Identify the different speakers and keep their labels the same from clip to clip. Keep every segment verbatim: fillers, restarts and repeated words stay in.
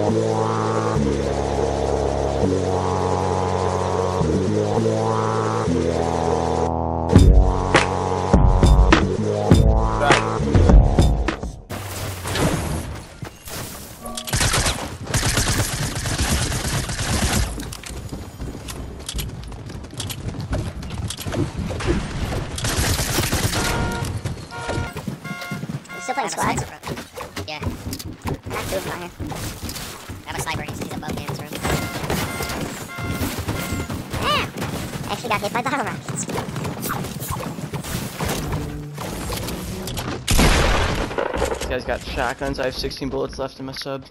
Speaker 1: Still playing squads?
Speaker 2: Yeah.
Speaker 1: I have two of them out here.
Speaker 2: I have a sniper, he's, he's above me in this room.
Speaker 1: Damn! I actually got hit by bottle rockets.
Speaker 3: These guys got shotguns. I have sixteen bullets left in my sub.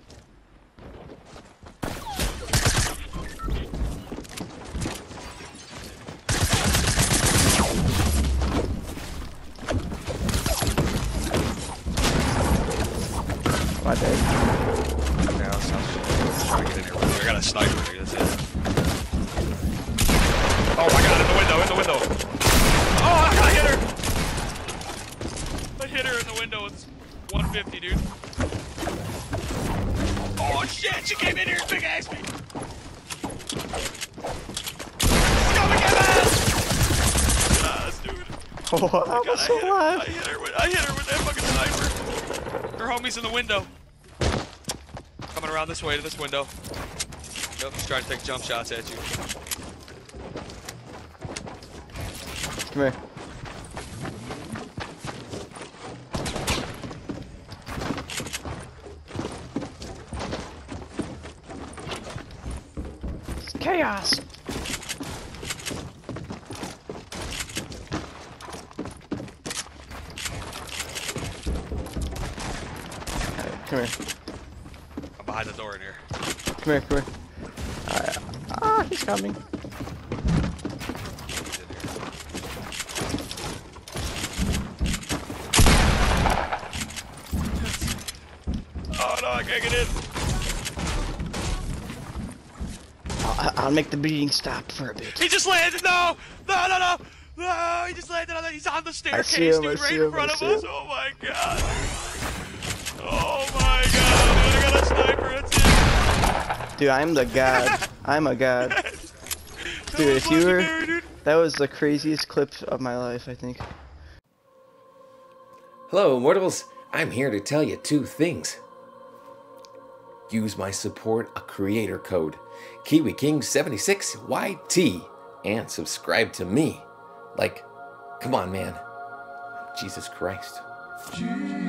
Speaker 3: My bad.
Speaker 4: Okay, I'll stop trying to get in here. I got a sniper here, that's it. Oh my god, in the window, in the window! Oh, I hit her! I hit her in the window with one fifty, dude. Oh shit, she came in here and big ass me! Come and get us! Yes, dude.
Speaker 3: Oh, I
Speaker 4: God,
Speaker 3: was
Speaker 4: I
Speaker 3: so
Speaker 4: hit her.
Speaker 3: alive.
Speaker 4: I hit her with, I hit her with that fucking sniper. Her homie's in the window. Coming around this way to this window. Yep, he's trying to take jump shots at you.
Speaker 3: Come here. It's chaos. Come here.
Speaker 4: I'm behind the door in here.
Speaker 3: Come here, come here. Alright. Ah, he's coming.
Speaker 4: He's in here. Oh no, I can't get in.
Speaker 3: I'll, I'll make the bleeding stop for a bit.
Speaker 4: He just landed. No, no, no, no. No, he just landed on the, he's on the staircase,
Speaker 3: him,
Speaker 4: dude,
Speaker 3: I
Speaker 4: right
Speaker 3: see
Speaker 4: in
Speaker 3: him,
Speaker 4: front
Speaker 3: I
Speaker 4: of
Speaker 3: see
Speaker 4: us.
Speaker 3: him.
Speaker 4: Oh my god. Oh my god, dude, I got a sniper, that's it.
Speaker 3: Dude, I'm the god. I'm a god.
Speaker 4: That
Speaker 3: Dude,
Speaker 4: was
Speaker 3: if you were...
Speaker 4: legendary, dude.
Speaker 3: That was the craziest clip of my life, I think.
Speaker 5: Hello, mortals. I'm here to tell you two things. Use my support a creator code, KiwiKing seventy-six Y T, and subscribe to me. Like, come on, man. Jesus Christ.